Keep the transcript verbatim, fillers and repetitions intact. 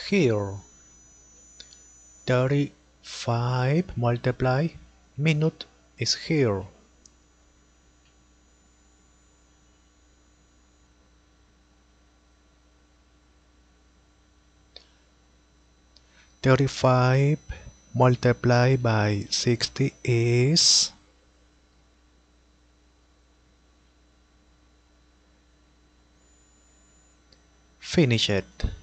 here. thirty-five multiply minute is here. thirty-five multiplied by sixty is finished.